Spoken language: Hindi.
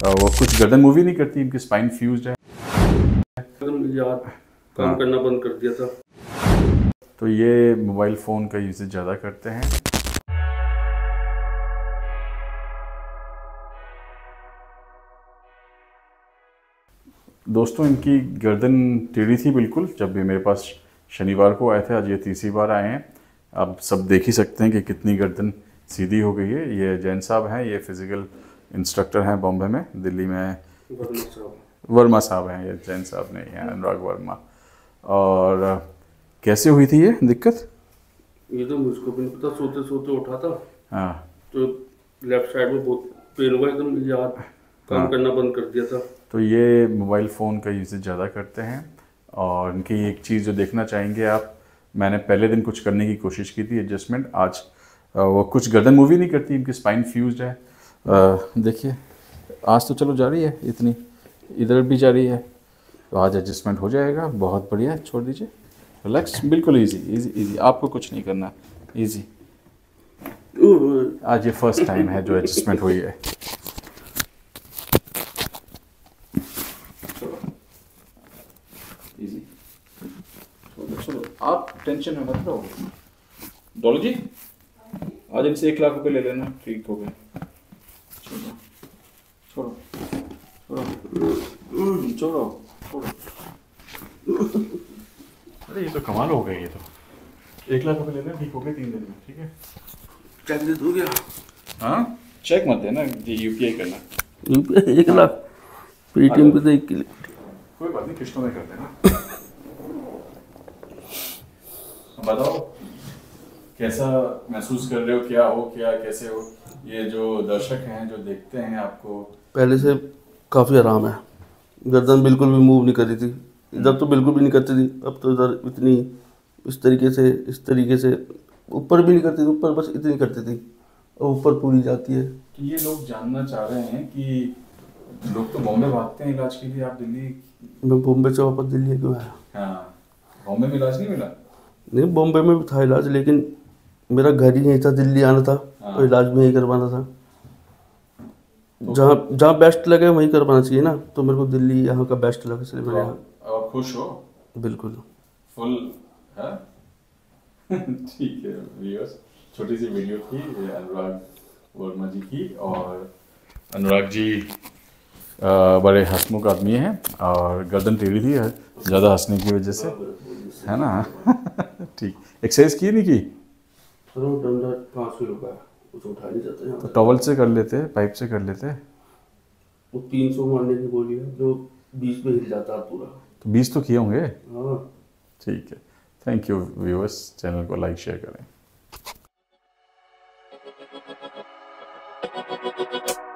वो कुछ गर्दन मूवी नहीं करती, इनकी स्पाइन फ्यूज्ड है। याद काम करना बंद कर दिया था। तो ये मोबाइल फ़ोन का यूज़ ज़्यादा करते हैं। दोस्तों, इनकी गर्दन टेढ़ी थी बिल्कुल जब भी मेरे पास शनिवार को आए थे। आज ये तीसरी बार आए हैं। आप सब देख ही सकते हैं कि कितनी गर्दन सीधी हो गई है। ये जैन साहब हैं, ये फिज़िकल इंस्ट्रक्टर हैं बॉम्बे में, दिल्ली में। वर्मा साहब हैं, ये जैन साहब नहीं हैं, अनुराग वर्मा। और कैसे हुई थी ये दिक्कत? ये तो मुझको भी नहीं पता, सोते सोते उठा था। हाँ, तो लेफ्ट साइड में बहुत पेन हुआ, एकदम याद काम करना बंद कर दिया था। तो ये मोबाइल फ़ोन का यूज़ ज़्यादा करते हैं। और इनकी एक चीज़ जो देखना चाहेंगे आप, मैंने पहले दिन कुछ करने की कोशिश की थी एडजस्टमेंट। आज वो कुछ गर्दन मूवी नहीं करती, इनकी स्पाइन फ्यूज्ड है। देखिए, आज तो चलो जा रही है, इतनी इधर भी जा रही है, तो आज एडजस्टमेंट हो जाएगा। बहुत बढ़िया, छोड़ दीजिए, रिलैक्स, बिल्कुल इजी इजी इजी, आपको कुछ नहीं करना, इजी। आज ये फर्स्ट टाइम है जो एडजस्टमेंट हुई है। इजी, चलो आप टेंशन में मत रहो। डॉलो जी, आज इनसे 1 लाख रुपए ले लेना, ठीक हो गए। छोड़ो छोड़ो छोड़ो छोड़ो छोड़ो। अरे ये तो कमाल हो गया, ये तो 1 लाख रुपए ले लेना, ठीक हो गए 3 दिन में, ठीक है। चेक दे दो क्या? हाँ, चेक मत देना, ये यूपीआई करना। यूपीआई 1 लाख पेटीएम पे दे के लिए। कोई बात नहीं, किस्तों में कर देना। बताओ कैसा महसूस कर रहे हो, क्या हो, क्या कैसे हो? ये जो दर्शक हैं जो देखते हैं आपको, पहले से काफ़ी आराम है। गर्दन बिल्कुल भी मूव नहीं कर रही थी, इधर तो बिल्कुल भी नहीं करती थी, अब तो इधर इतनी इस तरीके से ऊपर भी नहीं करती थी, ऊपर बस इतनी करती थी और ऊपर पूरी जाती है। तो ये लोग जानना चाह रहे हैं कि लोग तो बॉम्बे भागते हैं इलाज के लिए, आप दिल्ली? मैं बॉम्बे से वापस दिल्ली क्यों आया? हाँ, बॉम्बे में इलाज नहीं मिला? नहीं, बॉम्बे में भी था इलाज, लेकिन मेरा घर ही यहीं था, दिल्ली आना था। हाँ। तो इलाज भी यहीं करवाना था। जहाँ जहाँ बेस्ट लगे वहीं करवाना चाहिए ना, तो मेरे को दिल्ली यहाँ का बेस्ट लगा, इसलिए मैंने यहाँ। अब आप खुश हो? बिल्कुल फुल है। ठीक है व्यूअर्स, छोटी सी वीडियो थी ये अनुराग वर्मा जी की। और अनुराग जी बड़े हंसमुख आदमी हैं और गर्दन टेढ़ी थी ज़्यादा हंसने की वजह से, है ना। ठीक, एक्सरसाइज की नहीं की? 5 किलो का कुछ उठा नहीं जाते हैं। तो टॉवल से कर लेते, पाइप से कर लेते। वो 300 मारने की बोली है, जो 20 में हिल जाता है पूरा। तो 20 तो किए होंगे। हाँ ठीक है, थैंक यू व्यूअर्स, चैनल को लाइक शेयर करें।